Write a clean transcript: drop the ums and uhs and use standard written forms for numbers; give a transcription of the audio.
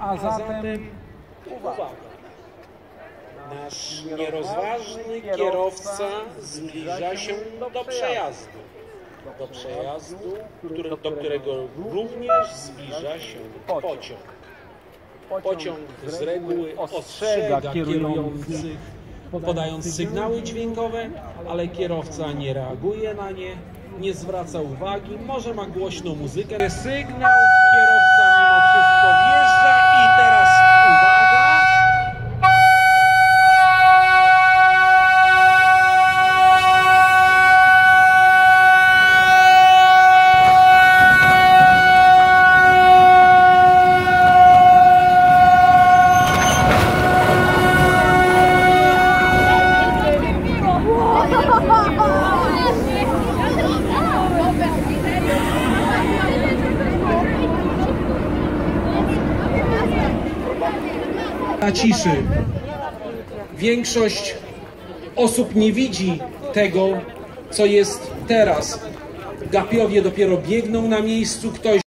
A zatem uwaga. Nasz nierozważny kierowca zbliża się do przejazdu. Do którego również zbliża się pociąg. Pociąg z reguły ostrzega kierujących, podając sygnały dźwiękowe, ale kierowca nie reaguje na nie, nie zwraca uwagi, może ma głośną muzykę. Sygnał, kierowca mimo wszystko wjeżdża i teraz uwaga! Na ciszy. Większość osób nie widzi tego, co jest teraz. Gapiowie dopiero biegną na miejscu, ktoś